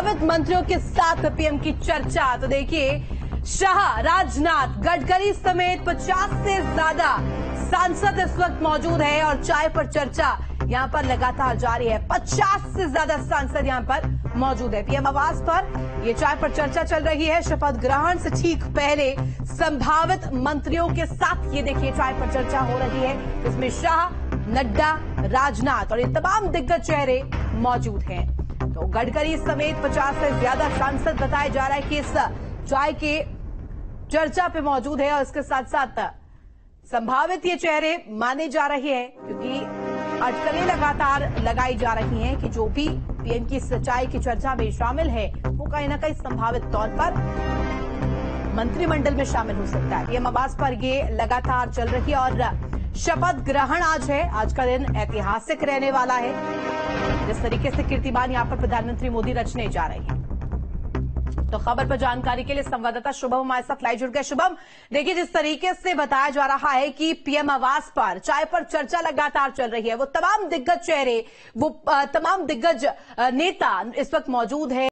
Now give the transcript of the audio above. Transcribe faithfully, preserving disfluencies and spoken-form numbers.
संभावित मंत्रियों के साथ पीएम की चर्चा। तो देखिए, शाह, राजनाथ, गडकरी समेत पचास से ज्यादा सांसद इस वक्त मौजूद है और चाय पर चर्चा यहां पर लगातार जारी है। पचास से ज्यादा सांसद यहां पर मौजूद है। पीएम आवास पर ये चाय पर चर्चा चल रही है। शपथ ग्रहण से ठीक पहले संभावित मंत्रियों के साथ ये देखिए चाय पर चर्चा हो रही है। इसमें शाह, नड्डा, राजनाथ और ये तमाम दिग्गज चेहरे मौजूद हैं। तो गडकरी समेत पचास से ज्यादा सांसद बताया जा रहा है कि इस चाय के चर्चा पे मौजूद है और इसके साथ साथ संभावित ये चेहरे माने जा रहे हैं, क्योंकि अटकलें लगातार लगाई जा रही हैं कि जो भी पीएम की सच्चाई की चर्चा में शामिल है वो कहीं ना कहीं संभावित तौर पर मंत्रिमंडल में शामिल हो सकता है। पीएम आवास पर ये लगातार चल रही है और शपथ ग्रहण आज है। आज का दिन ऐतिहासिक रहने वाला है। जिस तरीके से कीर्तिमान यहां पर प्रधानमंत्री मोदी रचने जा रहे हैं। तो खबर पर जानकारी के लिए संवाददाता शुभम हमारे साथ लाइव जुड़ गए। शुभम, देखिए, जिस तरीके से बताया जा रहा है कि पीएम आवास पर चाय पर चर्चा लगातार चल रही है, वो तमाम दिग्गज चेहरे, वो तमाम दिग्गज नेता इस वक्त मौजूद है।